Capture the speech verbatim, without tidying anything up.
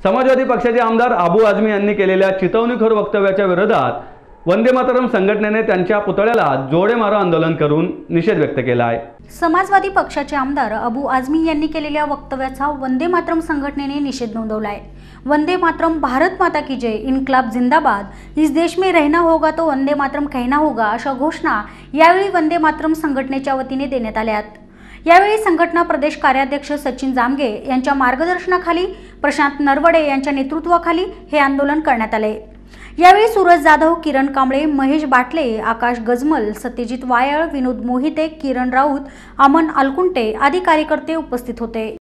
समाजवादी पक्षाचे आमदार अबू आझमी यांनी केलेल्या चितवणीखोर वक्तव्याच्या विरोधात वंदे मातरम संघटनेने त्यांच्या पुतळ्याला जोडे मारो आंदोलन करून निषेध व्यक्त केला आहे। समाजवादी पक्षाचे आमदार अबू आझमी यांनी केलेल्या वक्तव्याचा वंदे मातरम संघटनेने निषेध नोंदवला आहे। वंदे मातरम, भारत माता की जय, इनकलाब जिंदाबाद, इस देश में रहना होगा तो वंदे मातरम कहना होगा अशा घोषणा यावेळी वंदे मातरम संघटनेच्या वतीने देण्यात आल्या आहेत। यावेळी संघटना प्रदेश कार्याध्यक्ष सचिन जामगे यांच्या मार्गदर्शनाखाली प्रशांत नरवडे यांच्या नेतृत्वाखाली हे आंदोलन करण्यात आले। यावेळी सूरज जाधव, किरण कांबळे, महेश बाटले, आकाश गजमल, सत्यजित वायळ, विनोद मोहिते, किरण राऊत, अमन अलकुंटे आदी कार्यकर्ते उपस्थित होते।